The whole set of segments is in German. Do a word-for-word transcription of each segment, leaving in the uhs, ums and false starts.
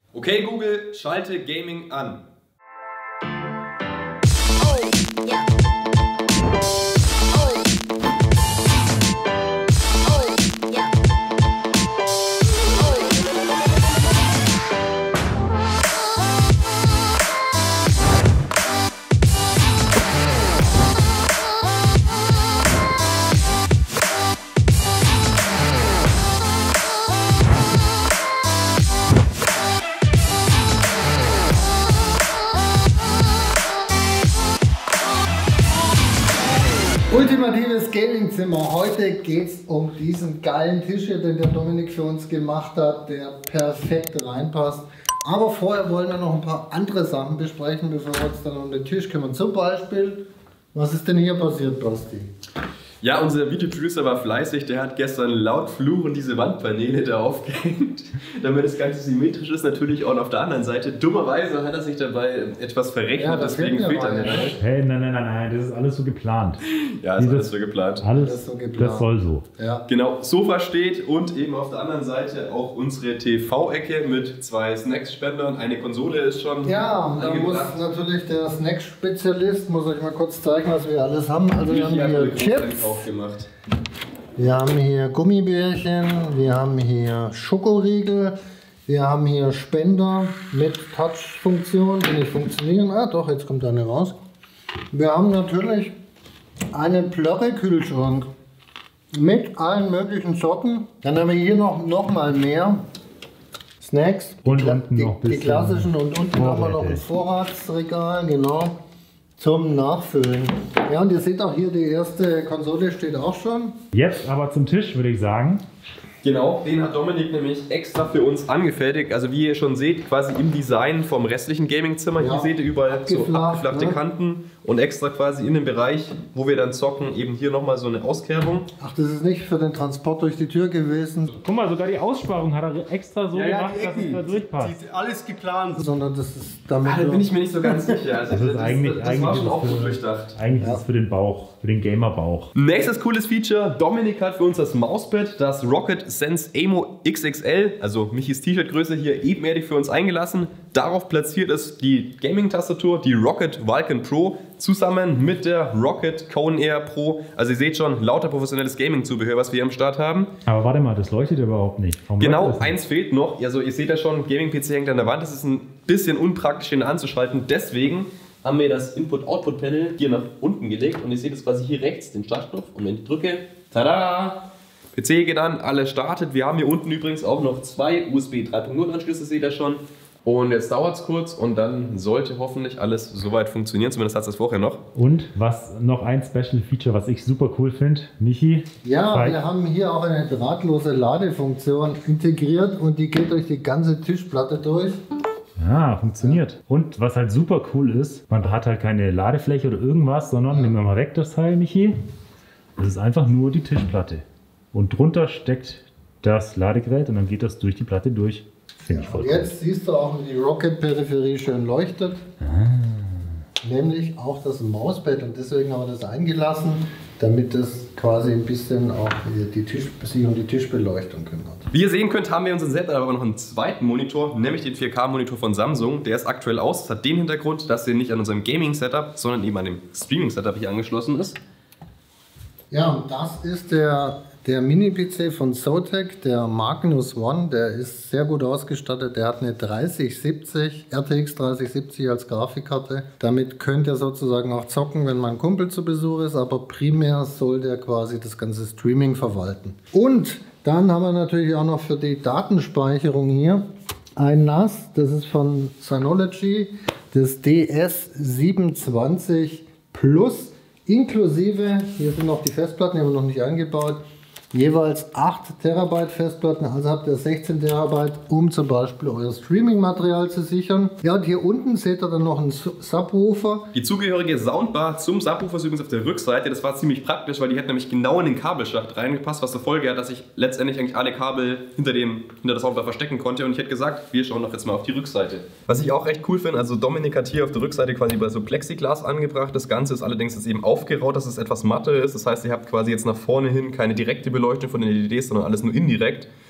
Okay Google, schalte Gaming an. Ultimatives Gaming-Zimmer. Heute geht es um diesen geilen Tisch hier, den der Dominik für uns gemacht hat, der perfekt reinpasst. Aber vorher wollen wir noch ein paar andere Sachen besprechen, bevor wir uns dann um den Tisch kümmern. Zum Beispiel, was ist denn hier passiert, Basti? Ja, unser Videoproducer war fleißig, der hat gestern laut fluchend diese Wandpaneele da aufgehängt, damit das Ganze symmetrisch ist. Natürlich auch auf der anderen Seite. Dummerweise hat er sich dabei etwas verrechnet, ja, deswegen fehlt er nicht. Hey, nein, nein, nein, nein, das ist alles so geplant. Ja, ist alles so geplant. Alles, das, so geplant. Das soll so. Ja. Genau, Sofa steht und eben auf der anderen Seite auch unsere T V-Ecke mit zwei Snacks-Spendern. Eine Konsole ist schon Ja, und da muss natürlich der Snack-Spezialist, muss euch mal kurz zeigen, was wir alles haben. Also wir haben hier Chips. Aufgemacht. Wir haben hier Gummibärchen, wir haben hier Schokoriegel, wir haben hier Spender mit Touch-Funktion, die nicht funktionieren. Ah doch, jetzt kommt eine raus. Wir haben natürlich einen Plörre-Kühlschrank mit allen möglichen Sorten. Dann haben wir hier noch, noch mal mehr Snacks. Und die, unten die, noch die klassischen und unten haben wir noch ein Vorräte. Vorratsregal, genau. Zum Nachfüllen. Ja, und ihr seht auch hier, die erste Konsole steht auch schon. Jetzt aber zum Tisch, würde ich sagen. Genau, den hat Dominik nämlich extra für uns angefertigt. Also wie ihr schon seht, quasi im Design vom restlichen Gamingzimmer. Ja, hier seht ihr überall abgeflacht, so abgeflachte ne? Kanten und extra quasi in dem Bereich, wo wir dann zocken, eben hier nochmal so eine Auskerbung. Ach, das ist nicht für den Transport durch die Tür gewesen. Guck mal, sogar die Aussparung hat er extra so Ja, ja, gemacht, die dass es Ecken, da durchpasst. die, die, alles geplant. Sondern das ist damit. Ah, da bin ich mir nicht so ganz sicher. Also Das ist eigentlich, das, das eigentlich war ist schon es auch gut für, durchdacht. eigentlich Ja. ist es für den Bauch, für den Gamer-Bauch. Nächstes cooles Feature, Dominik hat für uns das Mauspad, das Rocket Sense Emo X X L, also Michis T-Shirt-Größe, hier ebenerdig für uns eingelassen. Darauf platziert ist die Gaming-Tastatur, die Rocket Vulcan Pro, zusammen mit der Rocket Kone Air Pro. Also ihr seht schon, lauter professionelles Gaming-Zubehör, was wir hier am Start haben. Aber warte mal, das leuchtet überhaupt nicht. Warum Genau, leuchtet das nicht? eins fehlt noch. Also ihr seht ja schon, Gaming-P C hängt an der Wand. Das ist ein bisschen unpraktisch, den anzuschalten. Deswegen haben wir das Input-Output-Panel hier nach unten gelegt. Und ihr seht es quasi hier rechts, den Startknopf. Und wenn ich drücke, tada! P C geht an, alles startet. Wir haben hier unten übrigens auch noch zwei U S B drei Punkt null Anschlüsse, seht ihr schon. Und jetzt dauert es kurz und dann sollte hoffentlich alles soweit funktionieren. Zumindest hat es das vorher noch. Und was noch ein Special Feature, was ich super cool finde, Michi. Ja, zeig. wir haben hier auch eine drahtlose Ladefunktion integriert und die geht durch die ganze Tischplatte durch. Ja, funktioniert. Und was halt super cool ist, man hat halt keine Ladefläche oder irgendwas, sondern ja. Nehmen wir mal weg das Teil, Michi. Das ist einfach nur die Tischplatte. Und drunter steckt das Ladegerät und dann geht das durch die Platte durch. Finde ich voll Und cool. jetzt siehst du auch, wie die Rocket-Peripherie schön leuchtet. Ah. Nämlich auch das Mauspad und deswegen haben wir das eingelassen, damit das quasi ein bisschen auch die Tisch, sich um die Tischbeleuchtung kümmert. Wie ihr sehen könnt, haben wir in unserem Setup aber noch einen zweiten Monitor, nämlich den vier K Monitor von Samsung. Der ist aktuell aus. Das hat den Hintergrund, dass er nicht an unserem Gaming-Setup, sondern eben an dem Streaming-Setup hier angeschlossen ist. Ja, und das ist der, der Mini-P C von Zotac, der Magnus One. Der ist sehr gut ausgestattet. Der hat eine dreißig siebzig, R T X dreißig siebzig als Grafikkarte. Damit könnt ihr sozusagen auch zocken, wenn mein Kumpel zu Besuch ist. Aber primär soll der quasi das ganze Streaming verwalten. Und dann haben wir natürlich auch noch für die Datenspeicherung hier ein N A S. Das ist von Synology, das D S siebenundzwanzig Plus. Inklusive, hier sind noch die Festplatten, die haben wir noch nicht eingebaut, jeweils acht Terabyte Festplatten, also habt ihr sechzehn Terabyte, um zum Beispiel euer Streaming-Material zu sichern. Ja, und hier unten seht ihr dann noch einen Subwoofer. Die zugehörige Soundbar zum Subwoofer ist übrigens auf der Rückseite. Das war ziemlich praktisch, weil die hätte nämlich genau in den Kabelschacht reingepasst, was zur Folge hat, dass ich letztendlich eigentlich alle Kabel hinter, dem, hinter der Soundbar verstecken konnte. Und ich hätte gesagt, wir schauen doch jetzt mal auf die Rückseite. Was ich auch recht cool finde, also Dominik hat hier auf der Rückseite quasi bei so Plexiglas angebracht. Das Ganze ist allerdings jetzt eben aufgeraut, dass es etwas matter ist. Das heißt, ihr habt quasi jetzt nach vorne hin keine direkte Beleuchtung von den L E Ds, sondern alles nur indirekt.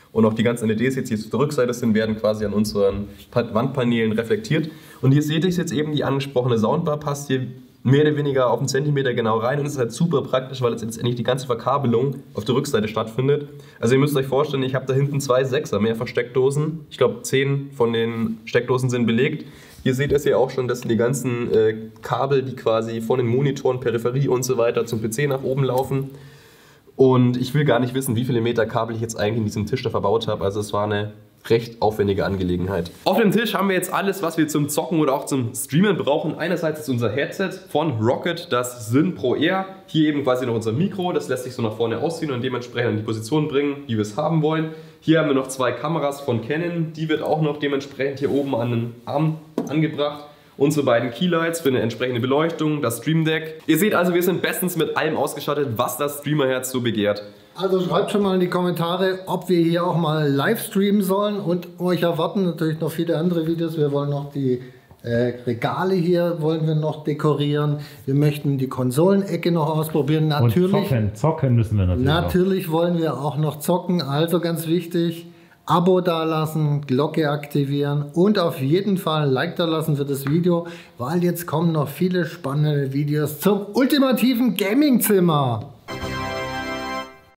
Und auch die ganzen L E Ds jetzt hier auf der Rückseite sind, werden quasi an unseren Wandpaneelen reflektiert. Und hier seht ihr jetzt eben, die angesprochene Soundbar passt hier mehr oder weniger auf einen Zentimeter genau rein und es ist halt super praktisch, weil jetzt letztendlich die ganze Verkabelung auf der Rückseite stattfindet. Also ihr müsst euch vorstellen, ich habe da hinten zwei Sechser mehrfach Steckdosen. Ich glaube, zehn von den Steckdosen sind belegt. Hier seht ihr es ja auch schon, das sind die ganzen äh, Kabel, die quasi von den Monitoren, Peripherie und so weiter zum P C nach oben laufen. Und ich will gar nicht wissen, wie viele Meter Kabel ich jetzt eigentlich in diesem Tisch da verbaut habe. Also es war eine recht aufwendige Angelegenheit. Auf dem Tisch haben wir jetzt alles, was wir zum Zocken oder auch zum Streamen brauchen. Einerseits ist unser Headset von Roccat, das Syn Pro Air. Hier eben quasi noch unser Mikro, das lässt sich so nach vorne ausziehen und dementsprechend in die Position bringen, wie wir es haben wollen. Hier haben wir noch zwei Kameras von Canon, die wird auch noch dementsprechend hier oben an den Arm angebracht. Unsere beiden Keylights für eine entsprechende Beleuchtung, das Stream Deck. Ihr seht also, wir sind bestens mit allem ausgestattet, was das Streamerherz so begehrt. Also schreibt schon mal in die Kommentare, ob wir hier auch mal live streamen sollen, und euch erwarten natürlich noch viele andere Videos. Wir wollen noch die äh, Regale hier wollen wir noch dekorieren. Wir möchten die Konsolenecke noch ausprobieren. Natürlich, und zocken, zocken müssen wir natürlich Natürlich auch. wollen wir auch noch zocken, also ganz wichtig. Abo dalassen, Glocke aktivieren und auf jeden Fall ein Like dalassen für das Video, weil jetzt kommen noch viele spannende Videos zum ultimativen Gaming-Zimmer.